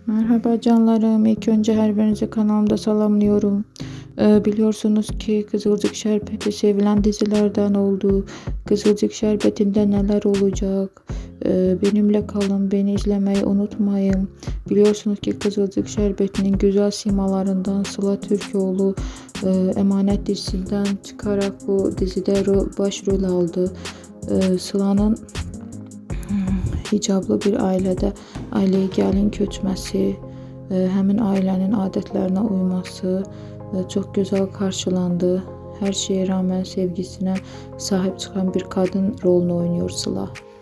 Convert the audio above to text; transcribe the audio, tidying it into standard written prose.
Merhaba canlarım. İlk önce her birinizi kanalımda salamlıyorum. Biliyorsunuz ki Kızılcık Şerbeti sevilen dizilerden oldu. Kızılcık Şerbeti'nde neler olacak? Benimle kalın, beni izlemeyi unutmayın. Biliyorsunuz ki Kızılcık Şerbeti'nin güzel simalarından Sıla Türkoğlu Emanet dizisinden çıkarak bu dizide başrol aldı. Sıla'nın hicablı bir ailəyə gəlin köçməsi, həmin ailənin adətlərinə uyması çok güzel karşılandı. Her şeye rağmen sevgisine sahip çıkan bir kadın rolunu oynuyor Sıla.